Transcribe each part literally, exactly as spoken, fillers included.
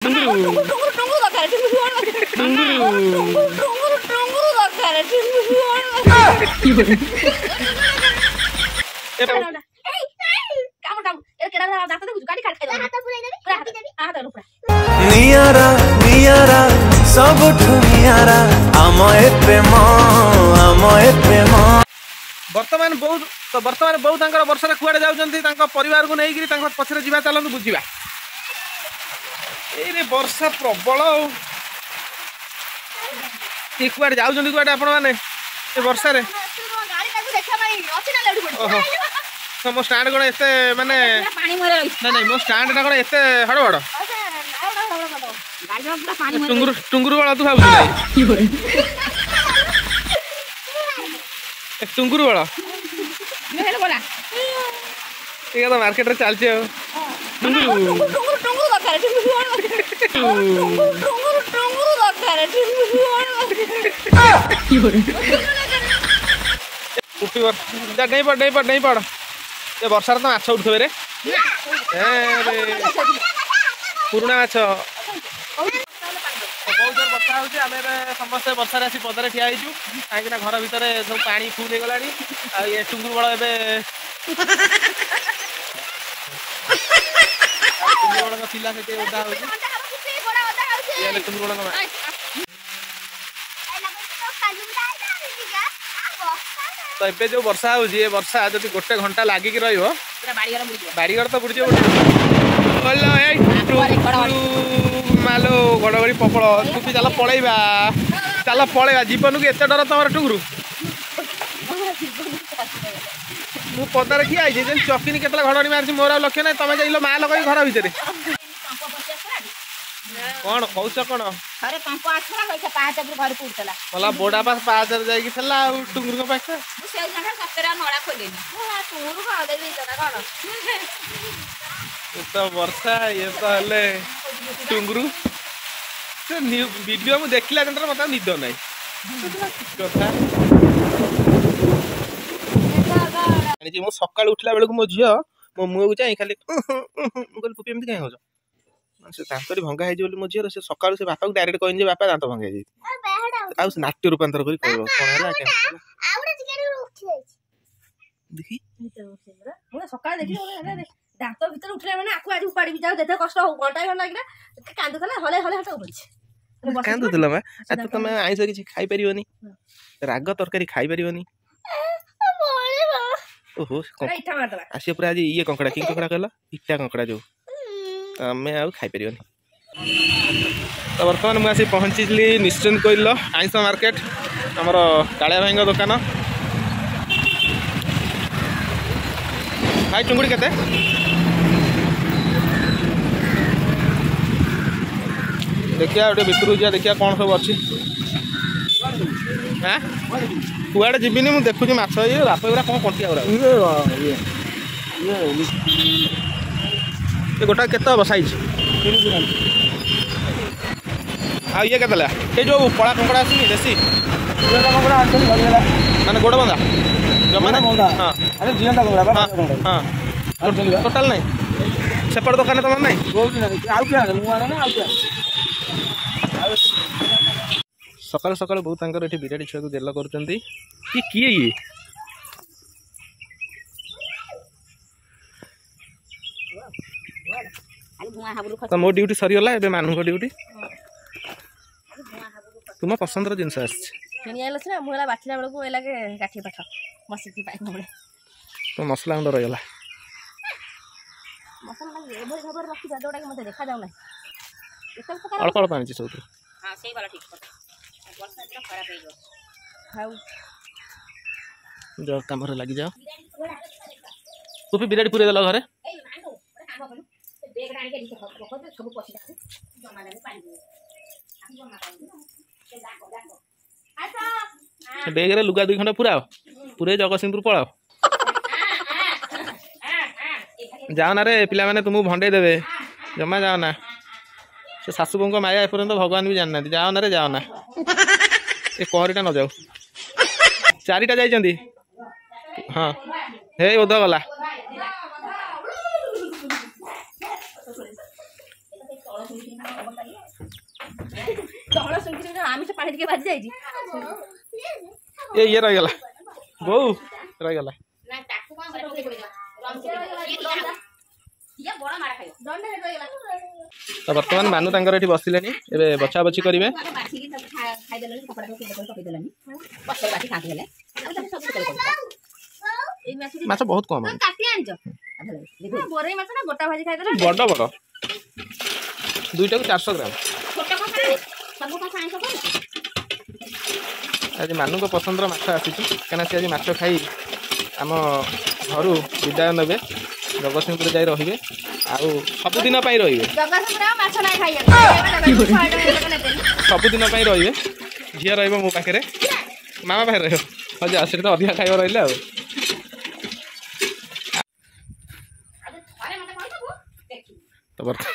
ଟୁଙ୍ଗୁରୁ ଟୁଙ୍ଗୁରୁ ଟୁଙ୍ଗୁରୁ ଦରକାର ଟୁଙ୍ଗୁରୁ ଟୁଙ୍ଗୁରୁ ଟୁଙ୍ଗୁରୁ ଟୁଙ୍ଗୁରୁ ଦରକାର ଟୁଙ୍ଗୁରୁ କାମ କାମ ଏ କେଡା ଦାନ୍ତ ଦେଖୁଛୁ କାଟି କାଟି ଖାଇଦବ ହାତ ପୁରେଇ ଦେବି ପୁରା ହାତ ଦେବି ହାତ ରୁ ପୁରା नियारा नियारा सबठु नियारा आमए प्रेम आमए प्रेम वर्तमान बहुत तो वर्तमान बहुत तांकर वर्षरे कुआडे जाउचंती तांको परिवार को नेई गिरी तांको पछरे जीवा चलंतु बुझिबा ए रे वर्षा प्रबल ए कुआडे जाउचंती कुआडे आपण माने ए वर्षा रे गाड़ी ताकू देखा भाई अछि ना लेडू पड़ तो मो स्टैंड कोन एते माने पानी मरे रही नहीं नहीं मो स्टैंड ना कोन एते हड़बड़ गाड़ी में पूरा पानी मरे टुंगुरु टुंगुरु वाला तू खाऊ नहीं की होरे एक टुंगुरु वाला ये हेलो बोला ये तो मार्केट रे चलचे हो टुंगुरु टुंगुरु टुंगुरु दरकार टुंगुरु टुंगुरु टुंगुरु दरकार टुंगुरु की होरे उठी वर जा नहीं पड़ नहीं पड़ नहीं पड़ ये वर्षा रे तो माछ उठथबे रे ए रे पुराना माछ बहुत जोर वर्षा होची आमे समस्त वर्षा रे आसी पदरे ठिया आइजु काहे ना घर भीतर सब पानी फुल हे गलानी आ ये टुंगुरु बळ एबे टुंगुरु बळ थिला सेते ओदा होची ये ले टुंगुरु बळ तो एबे जो वर्षा होची ये वर्षा जदि गोटे घंटा लागि कि रहइबो पूरा बाड़ी घर बुड़ी बाड़ी घर तो बुड़ी बोलो ए मालो घड़घड़ी पपड़ टुपी चल पलैबा चल पलैबा जीवन को एत डर तुम टुंगुरु मु पदार किए आई चकिनी केतला घड़घड़ी मारी मोर लक्ष्य ना तुम जाइल माँ लगे घर भितर कौन कौच कौन अरे पंप आछला कइसा पाहाच पर घर पुडतला मला बोडा पास पाहाच जाई कि थला टुंगुरु को पास मु से जणा सतरा नळा खोलेनी हां टुंगुरु का दे दे तना कोन ये तो वर्षा ये तो हले टुंगुरु से वीडियो में देखला जंतर मत निद नाही कथा ani mo सकाळ उठला बेलको मो झियो मो मुह को चाहि खाली मो कल पुपी एमती काहे होजो से दांतरी भंगा हे बोली मो झियो से सकाळ से बापा को डायरेक्ट कहन जे बापा दांत भंगा हे आ नाट्य रूपांतर करी कहबो कोन हला के आउडे चिकेन उठी जाई देखी मु सकाळ देखि दांत भीतर उठले माने आकु आज उपाड़ी भी जाऊ देते कष्ट हो घंटा घंटा लागिला कांदु तला हले हले हटा उबछ कांदु तला मा आ तो तमे आइस किछि खाइ परियोनी राग तरकारी खाइ परियोनी ओहो इठा मार दला आसी पूरा आज ये कंकड़ा कि कंकड़ा कहला इटा कंकड़ा जो हमें आउ खाइ परियोनी तो वर्तमान मु आसी पहुंचली निश्चिंत कोइल आइस मार्केट हमर कालिया भाईंग दुकान भाई टुंगुड़ी केते देखिया गोटे भितर जा देखिया कौन सब अच्छी हाँ कुआड़े जीविनी मुझे देखुची माछ ये बाप गुरा कौन कंटिया गुरा ये गोटा केते हम साइज आ ये केते ये जो पड़ा कंकड़ा आसी देसी माने गोड़ बंदा जमा हाँ अरे जीवंता कंकड़ा हाँ टोटाल नहीं सेपट दुकान तुम नहीं आउ क्या मुआ ना आउ क्या सकाल सकाल बहुत तांकर एठी बिराड़ी छुआ को जेल करूचंती कि किए ये तो मो ड्यूटी सरीगला एबे मानु को ड्यूटी तुम पसंद जिनस किनी आइलस ना मुला बाछला बेल को एला के काठी पाठ मसिकी पाई मोले तो मसला अंदर रही गला मसला लगे एबे खबर रखी जा जोडा के मते देखा जाउ ना एकल प्रकार अल्प अल्प पानी सब हां सही वाला ठीक कर वर्षा इतना खराब है जो हाउ जो काम रे लागि जाओ पुपी बिराड़ी पूरे देला घरे ए नांगो काम करू बेग रानी के दिखे बहुत सब पछी जाते जमा ले पानी आखि जमा पानी से जाको जाको अच्छा बेग रे लुगा दुई खंड पुराओ पूरे जगतसिंहपुर पळाओ जाओ ना रे पिला माने तुमको भंडे देवे जमा जाओ ना से सासू बों को माया एपर्यंत भगवान भी जानना जाओ ना रे जाओ ना ए कहरीटा न जाऊ चारिटा जाइचंदी हाँ हे ओदा गला ତଳ ଶୁଙ୍କିରେ ଆମିଷ ପାଣି ଟିକେ ବାଜି ଯାଇଛି ଏ ଇଏ ରହିଗଲା ବୋଉ ରହିଗଲା। ନା ତାକୁ କଣ କରିବ ଟିକେ କହିଦବା ରମ ଟିକେ ଇଏ ବଡ ମାଡ ଖାଇବ ଦଣ୍ଡ ହେड ରହିଗଲା। ତ ବର୍ତ୍ତମାନ ମାନୁ ତାଙ୍କର ଏଠି ବସିଲେଣି ଏବେ ବଛା ବଛି କରିବେ। ବାଛିକି ତାକୁ ଖାଇଦେଲେନି କପଡା ପକେଇ ପକେଇଦେଲେନି ପଛରେ ବାଟି ଖାନ୍ତି ହେଲେ ଆଉ ତାକୁ ସବୁ କରି ଏଇ ମାଛ ମାଛ ବହୁତ କମ କାଟି ଆଣିଛ ବୋରେଇ ମାଛ ନା ଗୋଟା ଭାଜି ଖାଇଦେଲ ବଡ ବଡ ଦୁଇଟାକୁ ଚାରିଶହ ଗ୍ରାମ। ଛୋଟ କପା ସବୁ କପା ଆଣିଛ କଣ ଆଜି ମାନୁଙ୍କ ପସନ୍ଦର ମାଛ ଆସିଛି କାହିଁକିନା ସେ ଆଜି ମାଛ ଖାଇ ଆମ ଘରୁ ବିଦାୟ ନେବେ ଜଗତସିଂହପୁର ଯାଇ ରହିବେ ଆଉ ସବୁଦିନ ପାଇଁ ରହିବେ ସବୁଦିନ ପାଇଁ ରହିବେ। ଝିଅ ରହିବ ମୋ ପାଖରେ ମାମା ପାଖରେ ରହିବ ହଉ ଯା ସେଠି ତ ଅଧିକା ଖାଇବା ରହିଲେ ଆଉ ତ ବର୍ତ୍ତମାନ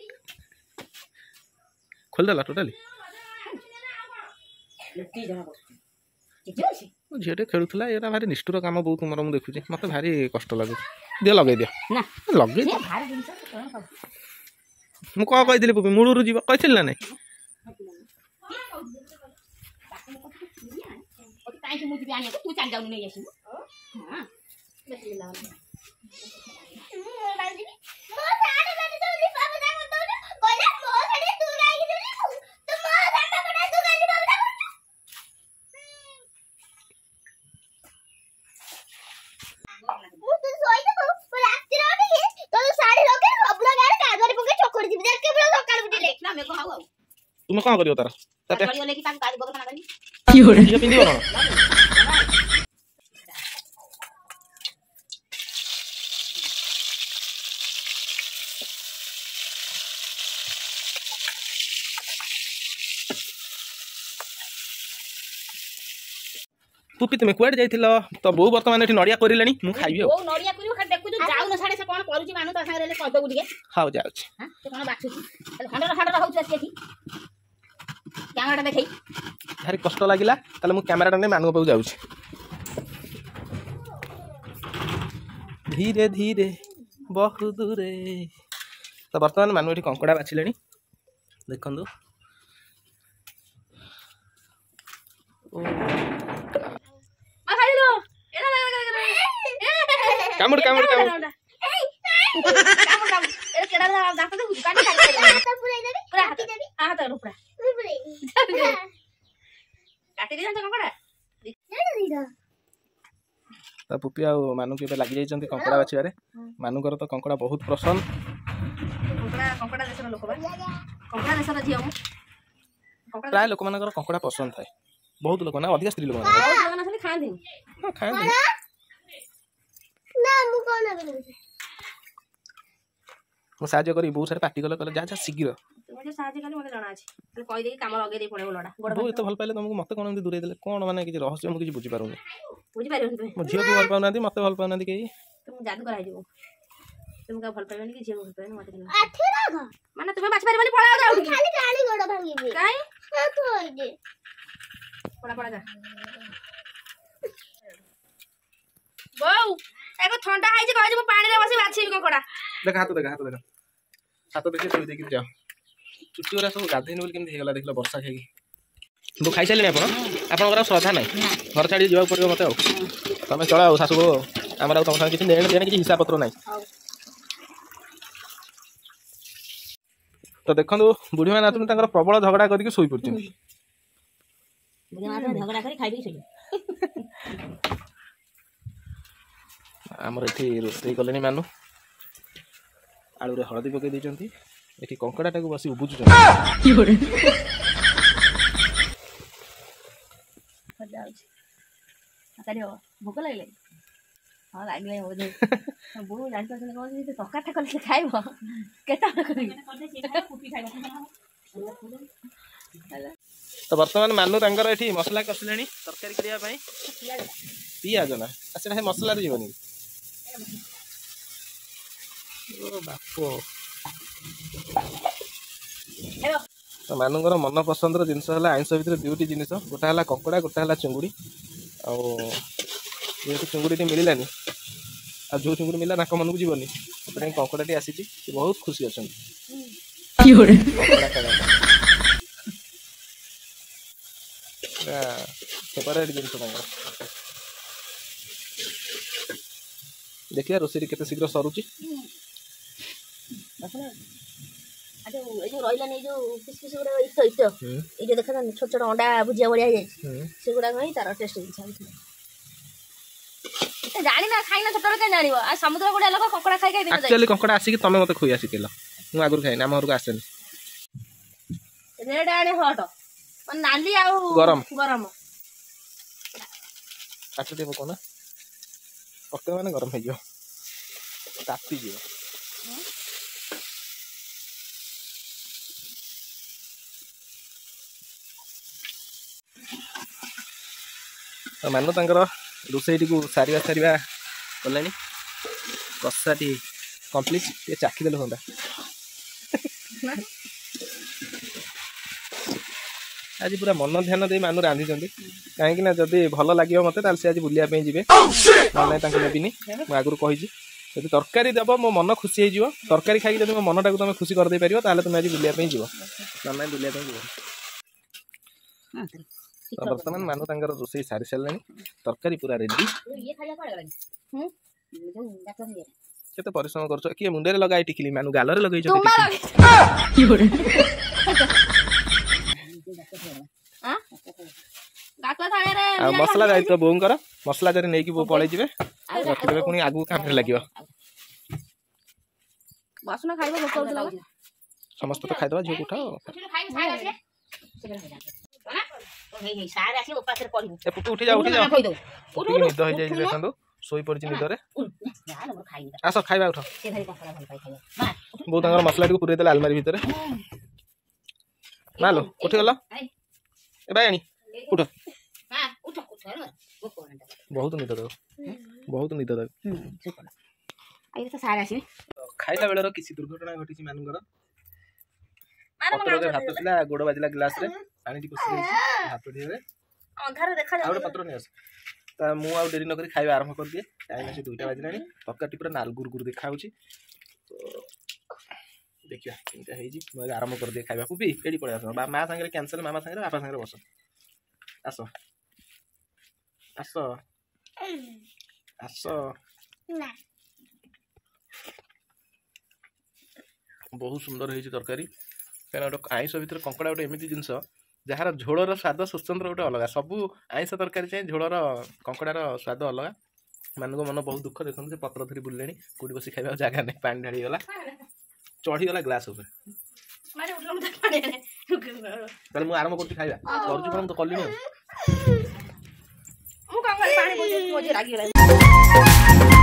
ଖୋଲିଦେଲା ଟୋଟାଲି ଝିଅଟେ ଖେଳୁଥିଲା ଏଇଟା ଭାରି ନିଷ୍ଠୁର କାମ ବହୁତ ତୁମର ମୁଁ ଦେଖୁଛି ମତେ ଭାରି କଷ୍ଟ ଲାଗୁଛି। ଦିଅ ଲଗେଇ ଦିଅ ଲଗେଇ ଦିଅ ମୁଁ କଣ କହିଥିଲି ପୁପି ମୂଳରୁ ଯିବ କହିଥିଲି ନା ନାଇଁ ତୁମେ କଣ କରିବ ତାର ଝିଅ ପିନ୍ଧିବ କଣ ପୁପି ତୁମେ କୁଆଡେ ଯାଇଥିଲ ତ ବୋଉ ବର୍ତ୍ତମାନ ଏଠି ନଡିଆ କରିଲେଣି ମୁଁ ଖାଇବି ଆଉ ନଡିଆ କରିବ ଖାଲି ଦେଖୁଛୁ ଯାଉନ ସାଡେ ସେ କଣ କରୁଛି ମାନୁ ତା ସାଙ୍ଗରେ କହିଦବୁ ଟିକେ ହଉ ଯାଉଛି ସେ କଣ ବାଛୁଛି ଖଣ୍ଡର ଖଣ୍ଡର ହଉଛି ଆସି ଏଠି କ୍ୟାମେରାଟା ଦେଖେଇ ଭାରି କଷ୍ଟ ଲାଗିଲା ତାହେଲେ ମୁଁ କ୍ୟାମେରାଟା ନେଇ ମାନଙ୍କ ପାଖକୁ ଯାଉଛି ଧୀରେ ଧୀରେ ବହୁ ଦୂରେ। ତ ବର୍ତ୍ତମାନ ମାନୁ ଏଠି କଙ୍କଡ଼ା ବାଛିଲେଣି ଦେଖନ୍ତୁ କାମୁଡ କାମୁଡ କାମୁଡ ତ ପୁପି ଆଉ ମାନଙ୍କୁ ଏବେ ଲାଗି ଯାଇଛନ୍ତି କଙ୍କଡ଼ା ବାଛିବାରେ ମାନୁଙ୍କର ତ କଙ୍କଡ଼ା ବହୁତ ପସନ୍ଦ ପ୍ରାୟ ଲୋକମାନଙ୍କର କଙ୍କଡ଼ା ପସନ୍ଦ ଥାଏ ବହୁତ ଲୋକ ନା ଅଧିକା ସ୍ତ୍ରୀ ଲୋକମାନେ ଖାଆନ୍ତି ମୁଁ ସାହାଯ୍ୟ କରି ବହୁତ ସାରା ପାଟି କଲେ କହିଲେ ଯାହା ଯାହା ଶୀଘ୍ର ବୋଉ ଏତେ ଭଲ ପାଇଲେ ତମକୁ ମତେ କଣ ଏମିତି ଦୂରେଇ ଦେଲେ କଣ ମାନେ କିଛି ରହସ୍ୟ ମୁଁ କିଛି ବୁଝିପାରୁନି ମୋ ଝିଅକୁ ଭଲ ପାଉନାହାନ୍ତି ମତେ ଭଲ ପାଉନାହାନ୍ତି କେହି ମାନେ ତୁମେ ବାଛି ପାରିବନି ପଳା ଯାଉ ଖାଲି ଗାଳି ଗୋଡ ଭାଙ୍ଗିବି କାଇଁ ତୁ ହଇଦେ ପଳା ପଳା ଯା ବୋଉ ଏଗো ଥଣ୍ଡା ହେଇଛି କହିଛି ମୁଁ ପାଣିରେ ବସି ବାଛିବି କଙ୍କଡା ଦେଖ ହାତ ଦେଖ ହାତ ଦେଖ ହାତ ଦେଖି ତୋଳି ଦେଇକି ଯାଅ ଚୁଟି ଗୁରା ସବୁ ଗାଧେଇନି ବୋଲି କେମିତି ହେଇଗଲା ଦେଖିଲ ବର୍ଷା ଖାଇକି ବୋଉ ଖାଇସାରିଲେଣି ଆପଣ ଆପଣଙ୍କର ଆଉ ଶ୍ରଦ୍ଧା ନାହିଁ ଘର ଛାଡ଼ି ଯିବାକୁ ପଡ଼ିବ ମତେ ଆଉ ତମେ ଚଳ ଆଉ ଶାଶୁ ବୋଉ ଆମର ଆଉ ତମ ସାଙ୍ଗେ କିଛି ନେଣ ଦେଣ କିଛି ହିସାବ ପତ୍ର ନାହିଁ। ତ ଦେଖନ୍ତୁ ବୁଢ଼ୀମା ନାତୁଣୀ ତାଙ୍କର ପ୍ରବଳ ଝଗଡ଼ା କରିକି ଶୋଇ ପଡୁଛନ୍ତି ଆମର ଏଠି ରୋଷେଇ କଲେଣି ମାନୁ ଆଳୁରେ ହଳଦୀ ପକେଇ ଦେଇଛନ୍ତି ଏଠି କଙ୍କଡ଼ାଟାକୁ ବସି ଉବୁଚୁଛନ୍ତି ଭୋକ ଲାଗିଲେ ହଁ ଲାଗିଲେ ବୋଧେ ବୋଉ ଜାଣିପାରୁଛନ୍ତି କଣ ତରକାରୀଟା କଲେ ସେ ଖାଇବ କେତେବେଳେ ତ ବର୍ତ୍ତମାନ ମାନୁ ତାଙ୍କର ଏଠି ମସଲା କଷିଲେଣି ତରକାରୀ କରିବା ପାଇଁ ପିଆଜ ନା ସେଟା ମସଲାରେ ଯିବନି ବାପ ତ ମାନୁଙ୍କର ମନ ପସନ୍ଦର ଜିନିଷ ହେଲା ଆଇଁଷ ଭିତରେ ଦୁଇଟି ଜିନିଷ ଗୋଟା ହେଲା କଙ୍କଡ଼ା ଗୋଟା ହେଲା ଚିଙ୍ଗୁଡ଼ି ଆଉ ଯେହେତୁ ଚିଙ୍ଗୁଡ଼ିଟି ମିଳିଲାନି ଆଉ ଯେଉଁ ଚିଙ୍ଗୁଡ଼ି ମିଳିଲା ତାଙ୍କ ମନକୁ ଯିବନି ସେଥିପାଇଁ କଙ୍କଡ଼ାଟି ଆସିଛି ସେ ବହୁତ ଖୁସି ଅଛନ୍ତି। फेवरेट जिन देखिए रोषेई केते शीघ्र सरुची जो रहा नहीं जो किस किस गुड़ा इट इट ये देखा छोट छोट अंडा भुजिया बढ़िया जाए से गुड़ा ही तार टेस्ट जानी ना खाई ना छोट क्या जान आ समुद्र गुड़ा लोक कंकड़ा खाई खाई एक्चुअली कंकड़ा आसिक तुम मत खुई आसिकेल मु आगुर खाई आम घर आसेनी रेड आने हट मन नाली आ गरम गरम अच्छा दे पको ना पके माने गरम हो गयो ताती जियो मान तर रोसईटी को सारिया सारिया कले कषाटी कम्प्लीट ये चाखीदे हाँ आज पूरा मन ध्यान दे मानु रांधि कहीं जदि भल लगे मत से आज बुलाया जी ना नेबिनी मुझे आगुरी कही जब तरकारी देव मो मन खुशी हो तरकारी खाई जब मो मनटा को तुम खुशी करदे पार तुम आज बुलाया जीव ना बुलाया जीव बर्तमान मानु तांकर रोसई सारी सारे तरकारी पूरा रेडी केते परिश्रम करछ किए मुंडे लगाई टिकली मानु गालरे लगाई छ मसला दायित्व तो बोंकर मसला जरे नेकी बो पळै जिवे रखि देबे पुनी आगु काम लागियो बासना खाइबो भोक होतला समस्त तो खाइ दबा जो उठाओ सारे आसी उपासरे पड़िबो ए पुटु उठी जा उठी जा उठी निद होई जाई देखंदो सोई पड़छि निद रे आस खाइबा उठ से धरि कपड़ा भल पाइ खाइबा बो तांगर मसला को पुरे देला अलमारी भीतर मालो उठी गला ए बायणी उठ हां उठ उठ बहुत निद दो बहुत निद दो आई तो सारे आसी खाइला बेलर किसी दुर्घटना घटिछि मानकर पत्र रे हाथ थिला गोड़ बाजिला ग्लास रे पानी टी पसी हाथ रे अंधार देखा आउटे पत्र नै आस ता मु आ देरी न करी खाइबा आरंभ कर दिए टाइम आसी दुईटा बाजिलानी तरकारी पूरा नाल गुर गुर देखा होची तो देखिया इनका हेई जी मु आरंभ कर दिए खाइबा पुपी एडी पळे आस मां संगे कैंसर मामा संगे बापा संगे बस आस आस आस ना बहुत सुंदर होई तरकारी कहना गोटे आईस भितर कंकड़ा गोटे एमती जिनस जार झोलर स्वाद स्वतंत्र गोटे अलग सबू आईस तरकारी चाहिए झोलर कंकड़ार स्वाद अलग मान मन बहुत दुख देखते से पत्र धरी बुले कौटी बस खाइबा जगह नहीं पानी ढाड़ी गला चढ़ीगला ग्लास मुझे आरंभ कर खाइबा कर तो कली